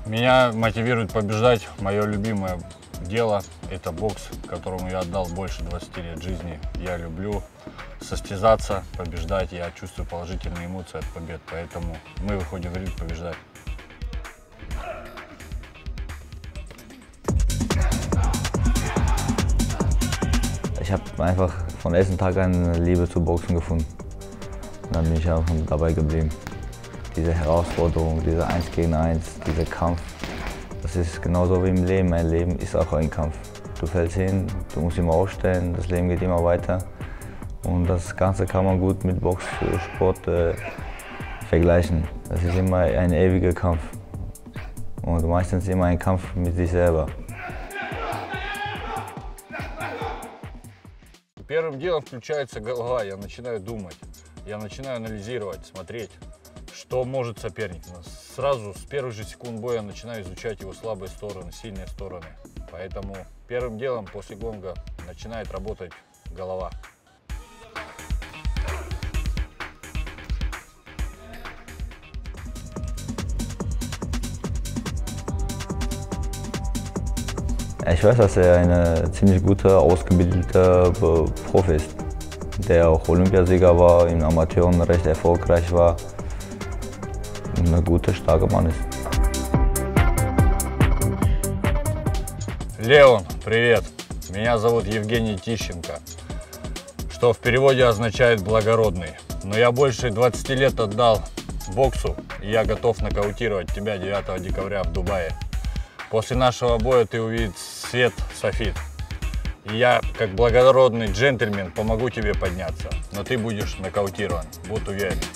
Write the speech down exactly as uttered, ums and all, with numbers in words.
Меня мотивирует побеждать. Мое любимое дело – это бокс, которому я отдал больше двадцати лет жизни. Я люблю состязаться, побеждать. Я чувствую положительные эмоции от побед, поэтому мы выходим в ринг побеждать. Ich habe einfach von ersten Tag an Liebe zu Boxen gefunden. Und dann bin ich auch dabei geblieben. Diese Herausforderung, diese eins gegen eins, dieser Kampf, das ist genauso wie im Leben. Mein Leben ist auch ein Kampf. Du fällst hin, du musst immer aufstehen, das Leben geht immer weiter. Und das Ganze kann man gut mit Boxsport äh, vergleichen. Das ist immer ein ewiger Kampf. Und meistens immer ein Kampf mit sich selber. Первым делом включается голова, я начинаю думать, я начинаю анализировать, смотреть, что может соперник. Сразу с первых же секунд боя начинаю изучать его слабые стороны, сильные стороны. Поэтому первым делом после гонга начинает работать голова. Ich weiß, dass er ein ziemlich guter, ausgebildeter Profi ist, der auch Olympiasieger war, im Amateuren recht erfolgreich war und ein guter, starker Mann ist. Леон, привет! Меня зовут Евгений Тищенко, что в переводе означает «благородный». Но я больше двадцати лет отдал боксу, и я готов нокаутировать тебя девятого декабря в Дубае. После нашего боя ты увидишь свет, софит. И я, как благородный джентльмен, помогу тебе подняться. Но ты будешь нокаутирован, будь уверен.